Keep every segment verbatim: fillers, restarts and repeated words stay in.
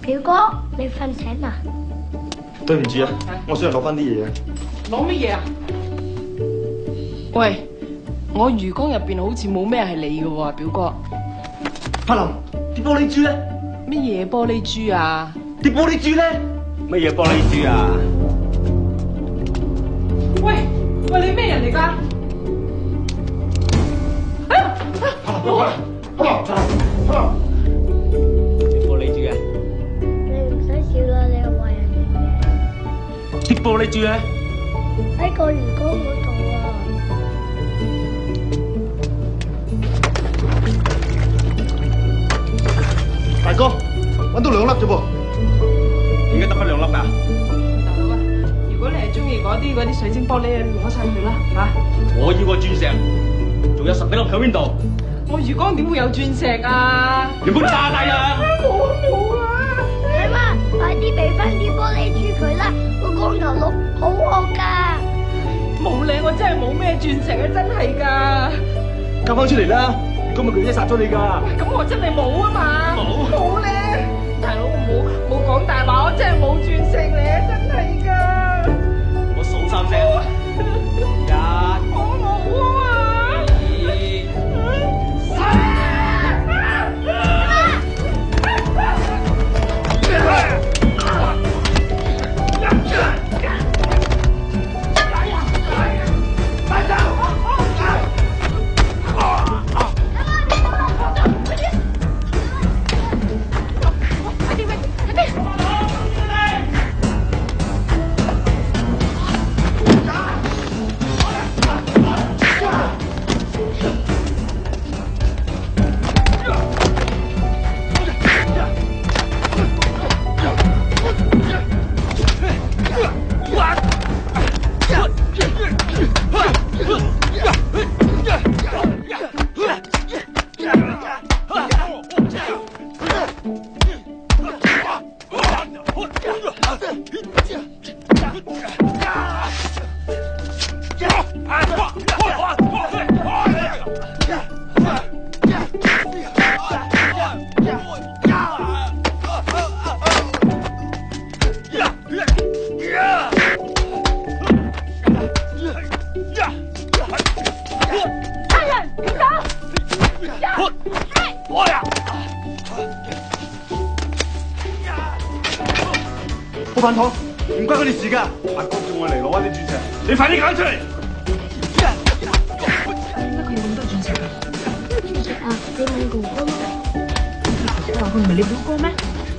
表哥，你瞓醒啦？ 對唔住啊，我想嚟攞翻啲嘢。 攞乜嘢啊？喂，我魚缸入邊好似冇咩係你嘅喎，表哥。 柏林，啲玻璃珠咧？ 乜嘢玻璃珠啊？ 啲玻璃珠咧？ 乜嘢玻璃珠啊？ 喂喂，你咩人嚟㗎？哎呀！ 柏林，柏林，柏林， 啲玻璃珠啊？ 你唔使笑啦，你係壞人嚟嘅。 啲玻璃珠咧？ 喺個魚缸嗰度啊！ 大哥，揾到兩粒啫噃。 點解得翻兩粒㗎？ 大佬啊，如果你係中意嗰啲嗰啲水晶玻璃，攞晒佢啦嚇！ 我要個鑽石，仲有十幾粒喺邊度？ 我魚缸點會有鑽石啊？ 有冇炸低啊？ 冇啊冇啊！ 係嘛，快啲俾翻啲玻璃珠佢啦！個光頭佬好惡㗎。 冇咧，我真係冇咩鑽石啊，真係㗎。 交翻出嚟啦，如果唔係佢一殺咗你㗎。 咁我真係冇啊嘛。 冇冇咧，大佬冇冇講大話，我真係冇鑽石咧，真係㗎。 我數三聲，一、 我冇啊。 冇飯堂，唔關佢哋事㗎。阿哥叫我嚟攞翻啲鑽石，你快啲揀出嚟。 點解佢有咁多鑽石㗎？ 鑽石啊，你問哥哥咯。 你話佢唔係你表哥咩？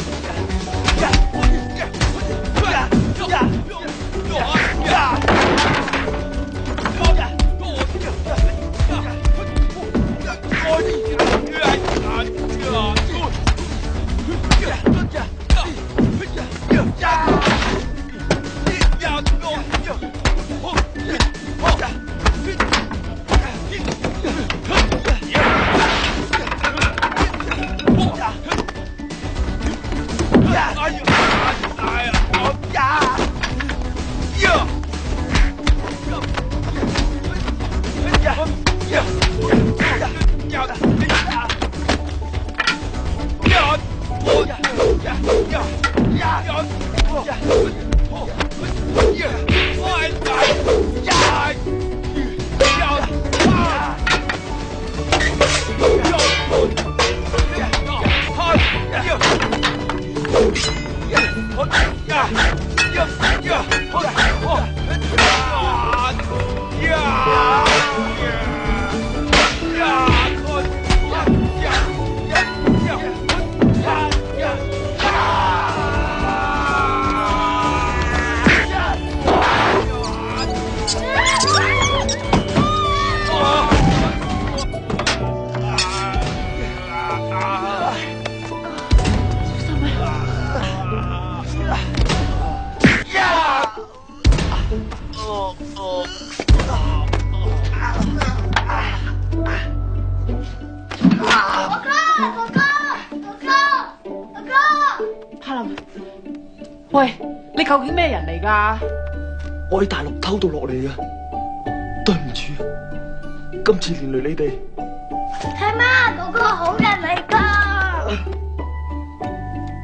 喂，你究竟咩人嚟㗎？ 我喺大陸偷渡落嚟嘅，對唔住，今次連累你哋。 係嘛，哥哥好人嚟㗎。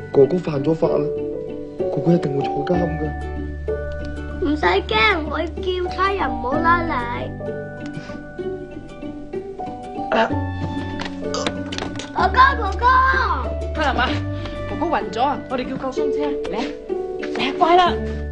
哥哥犯咗法啦，哥哥一定會坐監噶。 唔使驚，我叫差人唔好拉你。哥哥，哥哥， 睇下嘛，哥哥暈咗啊！我哋叫救傷車嚟嚟，快啦！